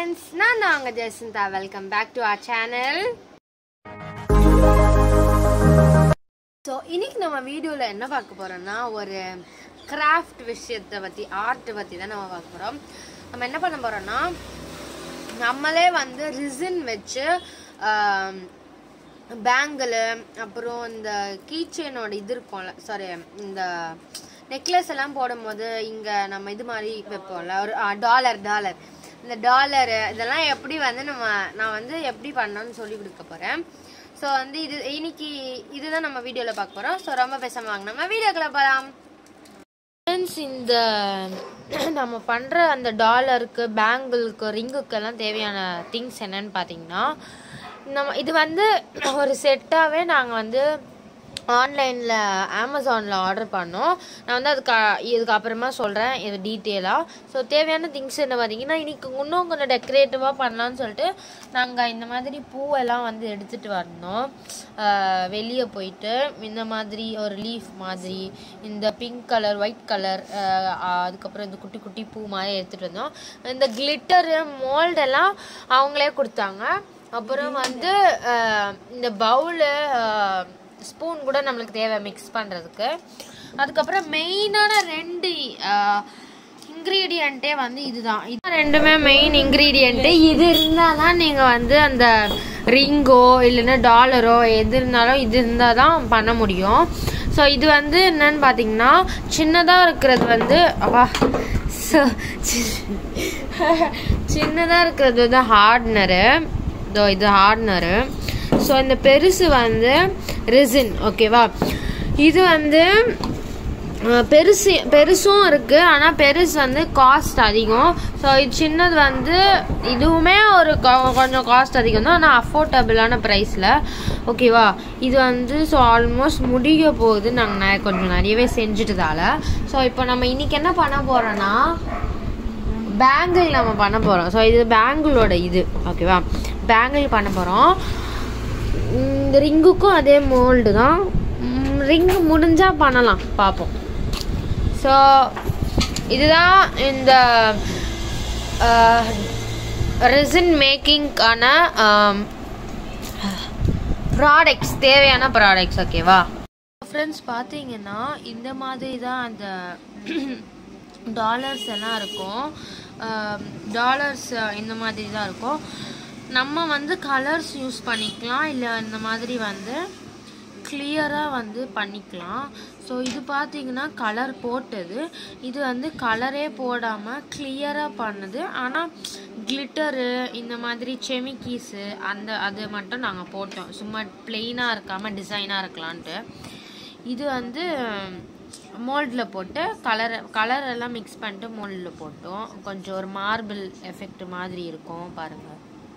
friends, நான் உங்க Jesintha. Welcome back to our channel. So இன்னைக்கு நம்ம வீடியோல என்ன பார்க்க போறோம்னா ஒரு கிராஃப்ட் விஷயத்தை பத்தி, ஆர்ட் பத்தி தான் நம்ம பார்க்க போறோம். நம்ம என்ன பண்ண போறோம்னா நம்மளே வந்து ரிசின் வச்சு பேங்கிள், அப்புறம் இந்த கீச்செயினோட இது இருக்கும்ல, சாரி இந்த நெக்லஸ் எல்லாம் போடும்போது இங்க நம்ம இது மாதிரி வைப்போம்ல, ஒரு டாலர் இந்த டாலரு இதெல்லாம் எப்படி வந்து நான் வந்து எப்படி பண்ணணும்னு சொல்லி கொடுக்க போறேன். ஸோ வந்து இன்னைக்கு இதுதான் நம்ம வீடியோல பார்க்க போறோம். ஸோ ரொம்ப பேசாம வாங்க நம்ம வீடியோக்குள்ள போகலாம். இந்த நம்ம பண்ற அந்த டாலருக்கு, பேங்கிளுக்கு, ரிங்குக்கு எல்லாம் தேவையான திங்ஸ் என்னன்னு பாத்தீங்கன்னா, நம்ம இது வந்து ஒரு செட்டாவே நாங்க வந்து ஆன்லைனில் அமேசானில் ஆர்டர் பண்ணோம். நான் வந்து இதுக்கு அப்புறமா சொல்கிறேன் இது டீட்டெயிலாக. ஸோ தேவையான திங்ஸ் என்ன பார்த்தீங்கன்னா, இன்றைக்கி இன்னும் கொஞ்சம் டெக்கரேட்டிவாக பண்ணலான்னு சொல்லிட்டு நாங்கள் இந்த மாதிரி பூவெல்லாம் வந்து எடுத்துகிட்டு வந்தோம். வெளியே போயிட்டு இந்த மாதிரி ஒரு லீஃப் மாதிரி, இந்த பிங்க் கலர், ஒயிட் கலர், அதுக்கப்புறம் இந்த குட்டி குட்டி பூ மாதிரி எடுத்துகிட்டு வந்தோம். இந்த கிளிட்டரு மோல்டெல்லாம் அவங்களே கொடுத்தாங்க. அப்புறம் வந்து இந்த பவுலு, ஸ்பூன் கூட நம்மளுக்கு தேவை மிக்ஸ் பண்ணுறதுக்கு. அதுக்கப்புறம் மெயினான 2 இன்க்ரீடியண்ட்டே வந்து இதுதான். இது ரெண்டுமே மெயின் இன்க்ரீடியண்ட்டு. இது இருந்தால் தான் நீங்கள் வந்து அந்த ரிங்கோ இல்லைன்னா டாலரோ எது இருந்தாலும் இது இருந்தால் தான் பண்ண முடியும். ஸோ இது வந்து என்னன்னு பார்த்தீங்கன்னா, சின்னதாக இருக்கிறது வந்து சின்னதாக இருக்கிறது வந்து ஹார்ட்னரு. இது ஹார்ட்னரு. ஸோ இந்த பெருசு வந்து ரெசின். ஓகேவா? இது வந்து பெருசும் இருக்கு, ஆனால் பெருசு வந்து காஸ்ட் அதிகம். ஸோ இது சின்னது வந்து இதுவுமே ஒரு கொஞ்சம் காஸ்ட் அதிகம் தான், ஆனால் அஃபோர்டபுளான ப்ரைஸில். ஓகேவா? இது வந்து ஸோ ஆல்மோஸ்ட் முடிய போகுது. நாங்கள் கொஞ்சம் நிறையவே செஞ்சுட்டதால. ஸோ இப்போ நம்ம இன்னைக்கு என்ன பண்ண போறோம்னா, பேங்கிள் நம்ம பண்ண போகிறோம். ஸோ இது பேங்கிளோட இது. ஓகேவா? பேங்கிள் பண்ண போகிறோம். இந்த ரிங்குக்கும் அதே மோல்டு தான். ரிங்கு முடிஞ்சா பண்ணலாம், பார்ப்போம். ஸோ இதுதான் இந்த ரெசின் மேக்கிங்கான ப்ராடக்ட்ஸ், தேவையான ப்ராடக்ட்ஸ். ஓகேவா ஃப்ரெண்ட்ஸ்? பார்த்தீங்கன்னா இந்த மாதிரி தான் அந்த டாலர்ஸ் எல்லாம் இருக்கும். டாலர்ஸ் இந்த மாதிரி தான் இருக்கும். நம்ம வந்து கலர்ஸ் யூஸ் பண்ணிக்கலாம், இல்லை இந்த மாதிரி வந்து கிளியராக வந்து பண்ணிக்கலாம். ஸோ இது பார்த்தீங்கன்னா கலர் போட்டது. இது வந்து கலரே போடாமல் கிளியராக பண்ணது. ஆனால் கிளிட்டரு இந்த மாதிரி செமிக்கீஸு அது மட்டும் நாங்கள் போட்டோம், சும்மா பிளெயினாக இருக்காமல் டிசைனாக இருக்கலான்ட்டு. இது வந்து மோல்டில் போட்டு கலர் எல்லாம் மிக்ஸ் பண்ணிட்டு மோல்டில் போட்டோம். கொஞ்சம் ஒரு மார்பிள் எஃபெக்ட் மாதிரி இருக்கும், பாருங்கள்.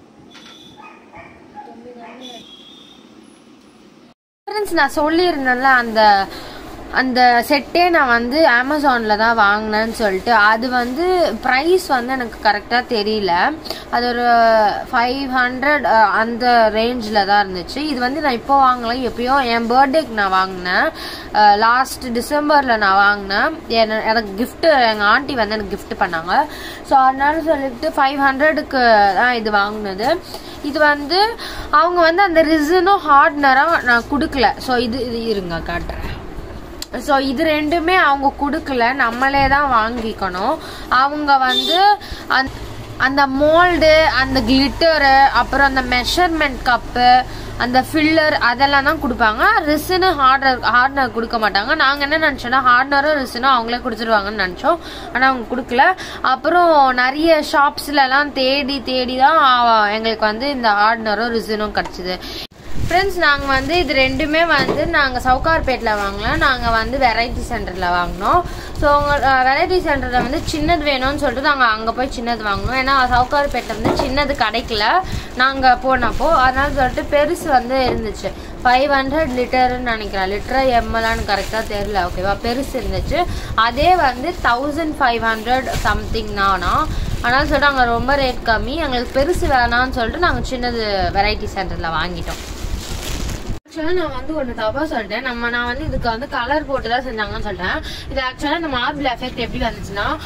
நான் சொல்லியிருந்தேன்ல அந்த செட்டே நான் வந்து அமேசானில் தான் வாங்கினேன்னு சொல்லிட்டு. அது வந்து ப்ரைஸ் வந்து எனக்கு கரெக்டாக தெரியல. அது ஒரு 500 அந்த ரேஞ்சில் தான் இருந்துச்சு. இது வந்து நான் இப்போ வாங்கலை, எப்பயோ என் பர்த்டேக்கு நான் வாங்கினேன். லாஸ்ட் டிசம்பரில் நான் வாங்கினேன். எனக்கு கிஃப்ட்டு எங்கள் ஆண்டி வந்து எனக்கு கிஃப்ட் பண்ணாங்க. ஸோ அதனால சொல்லிட்டு 500க்கு தான் இது வாங்கினது. இது வந்து அவங்க வந்து அந்த ரிசனும் ஹார்ட்னராக நான் கொடுக்கல. ஸோ இது இருங்க காட்டுறேன். ஸோ இது ரெண்டுமே அவங்க கொடுக்கல, நம்மளே தான் வாங்கிக்கணும். அவங்க வந்து அந்த மோல்டு, அந்த கிளிட்டரு, அப்புறம் அந்த மெஷர்மெண்ட் கப்பு, அந்த ஃபில்லர் அதெல்லாம் தான் கொடுப்பாங்க. ரிசனு ஹார்ட்னர் கொடுக்க மாட்டாங்க. நாங்கள் என்ன நினச்சோன்னா ஹார்ட்னரும் ரிசனும் அவங்களே கொடுத்துருவாங்கன்னு நினச்சோம். ஆனால் அவங்க கொடுக்கல. அப்புறம் நிறைய ஷாப்ஸ்லலாம் தேடி தான் எங்களுக்கு வந்து இந்த ஹார்ட்னரும் ரிசனும் கிடச்சிது. ஃப்ரெண்ட்ஸ், நாங்கள் வந்து இது ரெண்டுமே வந்து நாங்கள் சவுகார்பேட்டில் வாங்கலாம். நாங்கள் வந்து வெரைட்டி சென்டரில் வாங்கினோம். ஸோ வெரைட்டி சென்டரில் வந்து சின்னது வேணும்னு சொல்லிட்டு நாங்கள் அங்கே போய் சின்னது வாங்கினோம். ஏன்னா சவுகார்பேட்டில் வந்து சின்னது கிடைக்கல நாங்கள் போனப்போ. அதனால சொல்லிட்டு பெருசு வந்து இருந்துச்சு. 500 லிட்டருன்னு நினைக்கிறேன், லிட்டர் எம்எல்னு கரெக்டாக தெரியல. ஓகேவா? பெருசு இருந்துச்சு. அதே வந்து 1500 சம்திங் தானா. அதனால சொல்லிட்டு அங்கே ரொம்ப ரேட் கம்மி. எங்களுக்கு பெருசு வேணான்னு சொல்லிட்டு நாங்கள் சின்னது வெரைட்டி சென்டரில் வாங்கிட்டோம். ஆக்சுவலாக நான் வந்து ஒன்று தப்பா சொல்லிட்டேன். நான் வந்து இதுக்கு வந்து கலர் போட்டு தான் செஞ்சாங்கன்னு சொல்லிட்டேன். இது ஆக்சுவலாக இந்த மார்பிள் எஃபெக்ட் எப்படி வந்துச்சுன்னா,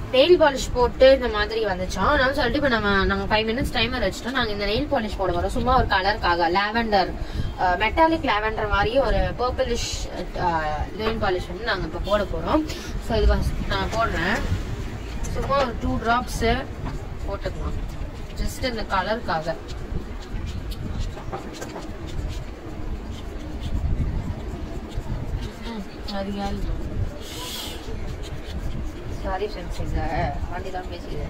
நெயில் பாலிஷ் போட்டு இந்த மாதிரி வந்துச்சோம். அதனால சொல்லிட்டு இப்போ நாங்க 5 minutes டைமர் வச்சுட்டோம். நாங்க இந்த நெயில் பாலிஷ் போட வரோம். சும்மா ஒரு கலருக்காக லாவெண்டர் மெட்டாலிக் லாவெண்டர் மாதிரி ஒரு பர்பிளிஷ் நெயில் பாலிஷ் வந்து நாங்க இப்போ போட போறோம். ஸோ இது நான் போடுறேன். சும்மா ஒரு 2 drops போட்டுக்கலாம், ஜஸ்ட் இந்த கலருக்காக. சாரி ஃப்ரெண்ட்ஸ், இந்த வண்டி தான் பேசிது.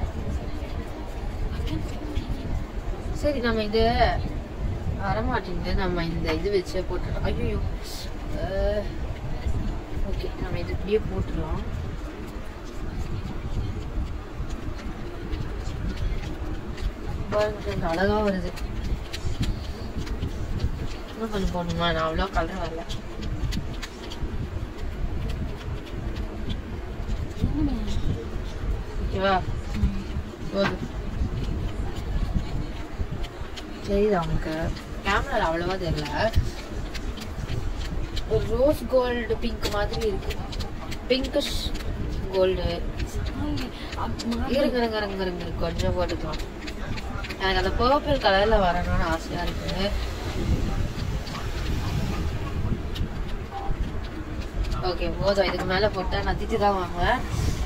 சரி, நம்ம இது வரமாட்டேங்குது. நம்ம இந்த இது வச்சு போட்டுடலாம். ஐயோ, ஓகே, நம்ம இது இப்படியே போட்டுடலாம். அழகா வருது. இன்னும் கொஞ்சம் போடணுமா? நான் அவ்வளோ கலர் வரல. ஓகேவா? போதும். சரிதான், உங்களுக்கு கேமரா அவ்வளவா தெரியல. ஒரு ரோஸ் கோல்டு பிங்க் மாதிரி இருக்கு. Pinkish gold. இருங்க கொஞ்சம் போட்டுக்கலாம். எனக்கு அந்த பர்பிள் கலர்ல வரணும்னு ஆசையா இருக்கு. ஓகே, போதும். இதுக்கு மேல போட்டா நான் திட்டு தான் வாங்குவேன்.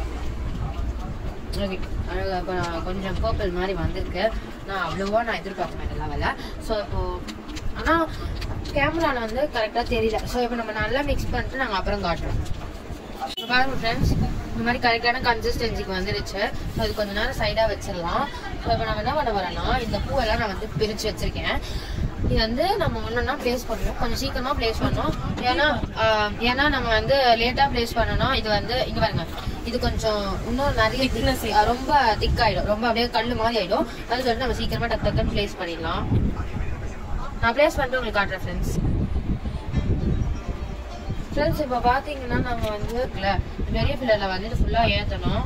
ஓகே, இப்போ கொஞ்சம் பர்பிள் மாதிரி வந்திருக்கு. நான் அவ்வளோவா எதிர்பார்க்க மாட்டேன் லெவல. ஸோ இப்போ ஆனால் கேமராவில் வந்து கரெக்டாக தெரியல. ஸோ இப்போ நம்ம நல்லா மிக்ஸ் பண்ணிட்டு நாங்கள் அப்புறம் காட்டுறோம். இப்போ பாருங்க ஃப்ரெண்ட்ஸ், இந்த மாதிரி கரெக்டான கன்சிஸ்டன்சிக்கு வந்துருச்சு. ஸோ இது கொஞ்சம் நேரம் சைடாக வச்சிடலாம். ஸோ இப்போ நம்ம என்ன பண்ண வரோன்னா, இந்த பூவெல்லாம் நான் வந்து பிரித்து வச்சுருக்கேன். இது வந்து நம்ம ஒன்றுன்னா பிளேஸ் பண்ணணும். கொஞ்சம் சீக்கிரமாக பிளேஸ் பண்ணணும். ஏன்னா நம்ம வந்து லேட்டாக பிளேஸ் பண்ணணும். இது வந்து இங்கே பாருங்க, இது கொஞ்சம் இன்னும் நிறைய ரொம்ப திக் ஆயிடும். ரொம்ப அப்படியே கல்லு மாதிரி ஆயிடும். அது சொல்லிட்டு நம்ம சீக்கிரமா டக்குன்னு பிளேஸ் பண்ணிடலாம். நான் பிளேஸ் பண்ணிட்டு உங்களுக்கு காட்டுறேன் ஃப்ரெண்ட்ஸ். இப்போ பாத்தீங்கன்னா நம்ம வந்து பெரிய பில்லர்ல வந்து இது ஃபுல்லா ஏற்றணும்.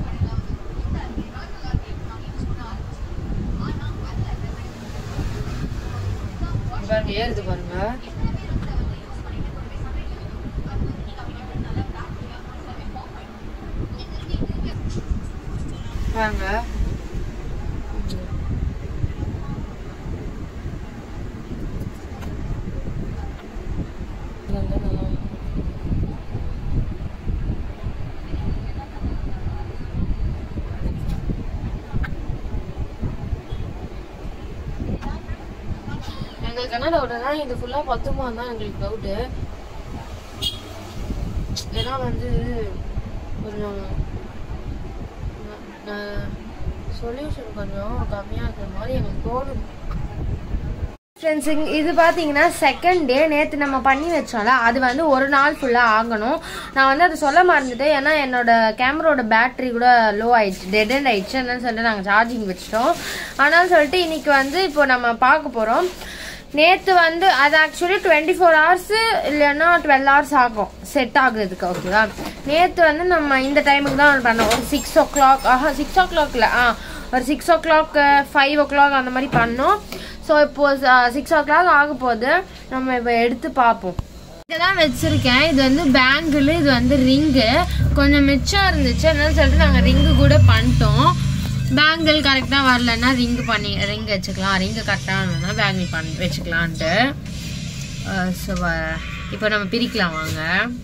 பாருங்க, ஏறுது பாருங்க. வாங்க, எங்களுக்கு என்ன டவுட்னா, இது ஃபுல்லா பத்துமா தான் எங்களுக்கு டவுட்டு. ஏன்னா வந்து கொஞ்சம் சொல்யூஷன் கொஞ்சம் கம்மியா இருக்கிற மாதிரி எனக்கு தோணுது. ஃப்ரெண்ட்ஸ், இது பார்த்தீங்கன்னா செகண்ட் டே. நேற்று நம்ம பண்ணி வச்சோம்ல, அது வந்து ஒரு நாள் ஃபுல்லாக ஆகணும். நான் வந்து அதை சொல்ல மறந்துட்டேன். ஏன்னா என்னோட கேமராவோட பேட்டரி கூட லோ ஆயிடுச்சு, டெட் எண்ட் ஆயிடுச்சு. என்னன்னு சொல்லிட்டு நாங்கள் சார்ஜிங் வச்சிட்டோம். ஆனால் சொல்லிட்டு இன்னைக்கு வந்து இப்போ நம்ம பார்க்க போகிறோம். நேற்று வந்து அது ஆக்சுவலி 24 hours இல்லைன்னா 12 hours ஆகும் செட் ஆகுறதுக்கு. ஓகேவா? நேற்று வந்து நம்ம இந்த டைமுக்கு தான் பண்ணோம். ஒரு 6 o'clock, 6 o'clock இல்லை, ஒரு 6 o'clock 5 o'clock அந்த மாதிரி பண்ணோம். ஸோ இப்போ 6 o'clock ஆக போகுது. நம்ம இப்போ எடுத்து பார்ப்போம். இதெல்லாம் வச்சிருக்கேன். இது வந்து பேங்கிள், இது வந்து ரிங்கு. கொஞ்சம் மிச்சம் இருந்துச்சு, என்னன்னு சொல்லிட்டு நாங்கள் ரிங்கு கூட பண்ணிட்டோம். பேங்கிள் கரெக்டாக வரலன்னா ரிங் வச்சுக்கலாம். ரிங்கு கரெக்டாக இருந்ததுன்னா பேங்கிள் வச்சுக்கலான்ட்டு. ஸோ இப்போ நம்ம பிரிக்கலாம் வாங்க.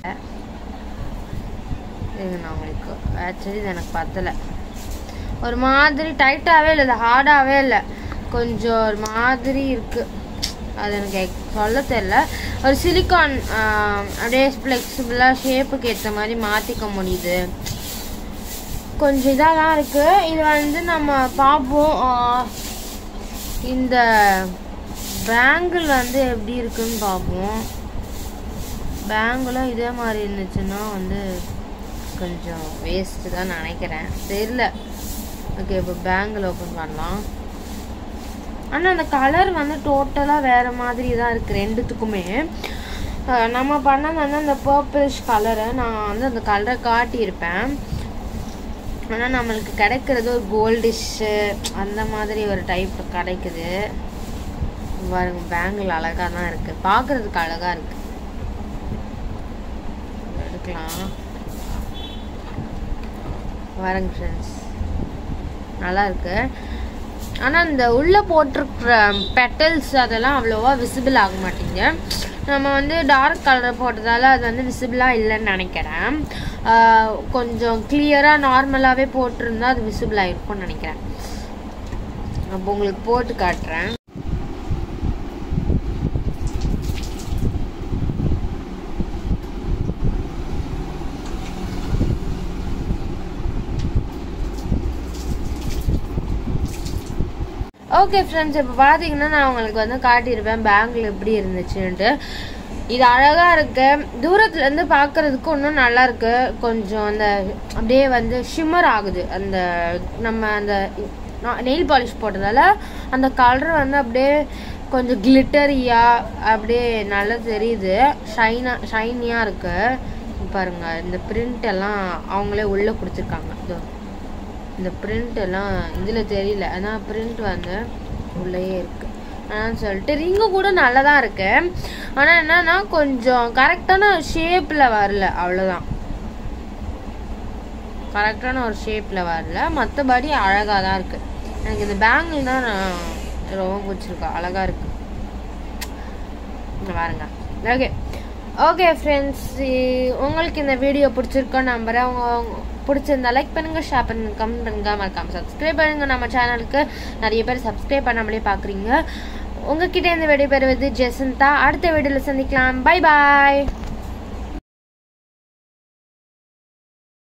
நான் உங்களுக்கு ஆக்சுவலி இது எனக்கு பத்தலை. ஒரு மாதிரி டைட்டாகவே இல்லை, இது ஹார்டாகவே இல்லை, கொஞ்சம் ஒரு மாதிரி இருக்குது. அது எனக்கு சொல்ல தெரியல. ஒரு சிலிக்கான் அப்படியே ஃப்ளெக்சிபிளாக ஷேப்புக்கு ஏற்ற மாதிரி மாற்றிக்க முடியுது. கொஞ்சம் இதாக தான் இருக்குது. இது வந்து நம்ம பார்ப்போம். இந்த பேங்கிள் வந்து எப்படி இருக்குன்னு பார்ப்போம். பேங்கிளும் இதே மாதிரி இருந்துச்சுன்னா வந்து கொஞ்சம் வேஸ்ட்டு தான் நினைக்கிறேன், தெரியல. ஓகே, இப்போ பேங்கிள் ஓப்பன் பண்ணலாம். ஆனால் அந்த கலர் வந்து டோட்டலாக வேறு மாதிரி தான் இருக்குது ரெண்டுத்துக்குமே. நம்ம பண்ணது வந்து அந்த பர்பிளிஷ் கலரை நான் வந்து அந்த கலரை காட்டியிருப்பேன். ஆனால் நம்மளுக்கு கிடைக்கிறது ஒரு கோல்டிஷ்ஷு அந்த மாதிரி ஒரு டைப் கிடைக்குது. பாருங்க, பேங்கிள் அழகாக தான் இருக்குது, பார்க்குறதுக்கு அழகாக இருக்குது. எடுக்கலாம் பாருங்க ஃப்ரெண்ட்ஸ். நல்லா இருக்கு. ஆனால் இந்த உள்ளே போட்டிருக்கிற பெட்டல்ஸ் அதெல்லாம் அவ்வளோவா விசிபிள் ஆக மாட்டேங்குது. நம்ம வந்து டார்க் கலர் போட்டதால் அது வந்து விசிபிளாக இல்லைன்னு நினைக்கிறேன். கொஞ்சம் கிளியராக நார்மலாகவே போட்டிருந்தா அது விசிபிள் ஆகிருக்கும்னு நினைக்கிறேன். அப்போ உங்களுக்கு போட்டு காட்டுறேன். ஓகே ஃப்ரெண்ட்ஸ், இப்போ பார்த்தீங்கன்னா நான் உங்களுக்கு வந்து காட்டியிருப்பேன் பேங்கிள் எப்படி இருந்துச்சுன்ட்டு. இது அழகாக இருக்கு. தூரத்துலேருந்து பார்க்குறதுக்கு இன்னும் நல்லா இருக்கு. கொஞ்சம் அந்த அப்படியே வந்து ஷிம்மர் ஆகுது. அந்த நம்ம அந்த நெயில் பாலிஷ் போட்டதால அந்த கலர் வந்து அப்படியே கொஞ்சம் கிளிட்டரியாக அப்படியே நல்லா தெரியுது. ஷைனியாக இருக்கு. பாருங்க, இந்த பிரிண்ட் எல்லாம் அவங்களே உள்ளே கொடுத்துருக்காங்க. இந்த பிரிண்ட் எல்லாம் இதில் தெரியல, ஆனால் பிரிண்ட் வந்து உள்ளேயே இருக்கு. ஆனால் சொல்லிட்டு ரிங்கு கூட நல்லா தான் இருக்கு. ஆனால் என்னன்னா கொஞ்சம் கரெக்டான ஷேப்பில் வரல, அவ்வளோதான். கரெக்டான ஒரு ஷேப்பில் வரல, மற்றபடி அழகாக தான் இருக்கு. எனக்கு இந்த பேங்கிள் தான் நான் ரொம்ப பிடிச்சிருக்கேன், அழகாக இருக்கு. பாருங்க. ஓகே ஓகே ஃப்ரெண்ட்ஸ், உங்களுக்கு இந்த வீடியோ பிடிச்சிருக்கோன்னு நம்புறேன். பிடிச்சிருந்தா லைக் பண்ணுங்க, ஷேர் பண்ணுங்க, கமெண்ட் பண்ணுங்க, மறக்காம சப்ஸ்கிரைப் பண்ணுங்க. நம்ம சேனலுக்கு நிறைய பேர் சப்ஸ்கிரைப் பண்ணாமலே பார்க்குறீங்க. உங்ககிட்ட இந்த வீடியோ பெறுவது ஜெசந்தா. அடுத்த வீடியோவில் சந்திக்கலாம். பை பாய்.